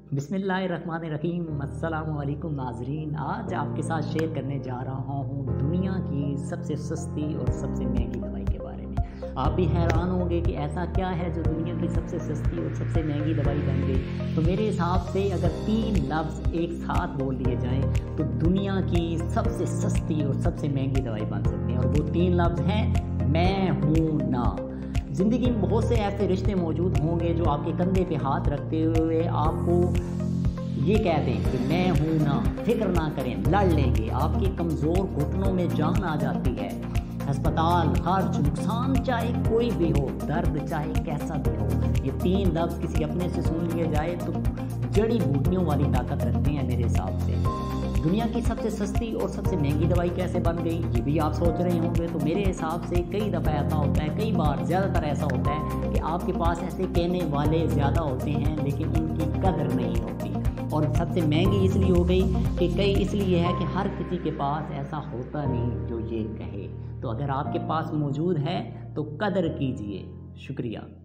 बिस्मिल्लाहिर्रहमानिर्रहीम। अस्सलामु अलैकुम नाज़रीन। आज आपके साथ शेयर करने जा रहा हूँ दुनिया की सबसे सस्ती और सबसे महंगी दवाई के बारे में। आप भी हैरान होंगे कि ऐसा क्या है जो दुनिया की सबसे सस्ती और सबसे महंगी दवाई बन गई। तो मेरे हिसाब से अगर 3 लफ्ज़ एक साथ बोल दिए जाएँ तो दुनिया की सबसे सस्ती और सबसे महंगी दवाई बन सकती है, और वो 3 लफ्ज़ हैं मैं हूँ ना। ज़िंदगी में बहुत से ऐसे रिश्ते मौजूद होंगे जो आपके कंधे पे हाथ रखते हुए आपको ये कह दें कि मैं हूँ ना, फिक्र ना करें, लड़ लेंगे। आपके कमज़ोर घुटनों में जान आ जाती है। अस्पताल, खर्च, नुकसान चाहे कोई भी हो, दर्द चाहे कैसा भी हो, ये 3 लफ्ज़ किसी अपने से सुन लिए जाए तो जड़ी बूटियों वाली ताकत रखते हैं मेरे हिसाब से। दुनिया की सबसे सस्ती और सबसे महंगी दवाई कैसे बन गई, ये भी आप सोच रहे होंगे। तो मेरे हिसाब से कई दफ़ा ऐसा होता है, कई बार ज़्यादातर ऐसा होता है कि आपके पास ऐसे कहने वाले ज़्यादा होते हैं लेकिन उनकी कदर नहीं होती। और सबसे महंगी इसलिए हो गई कि कई इसलिए है कि हर किसी के पास ऐसा होता नहीं जो ये कहे। तो अगर आपके पास मौजूद है तो कदर कीजिए। शुक्रिया।